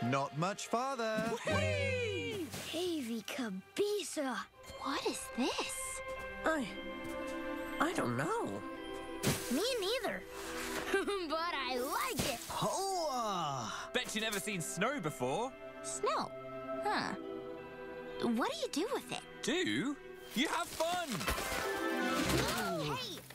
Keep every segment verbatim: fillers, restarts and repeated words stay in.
Not much farther. Whee! Heavy Kabisa. What is this? I... I don't know. Me neither. But I like it. Hoa! Bet you never seen snow before. Snow. Huh. What do you do with it? Do? You have fun! Hey!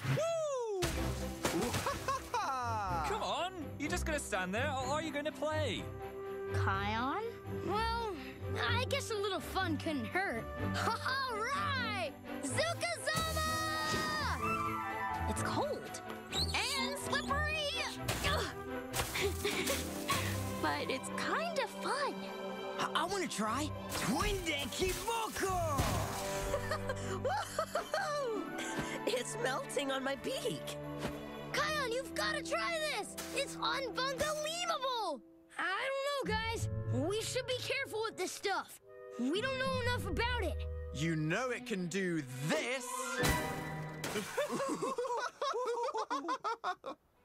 Woo! Come on! You just gonna stand there, or are you gonna play? Kion? Well, I guess a little fun couldn't hurt. All right! Zukazama! It's cold. And slippery! But it's kind of fun. I, I want to try. Twindeki Boko! It's melting on my beak. Kion, you've got to try this! It's unbelievable! I don't know, guys. We should be careful with this stuff. We don't know enough about it. You know it can do this.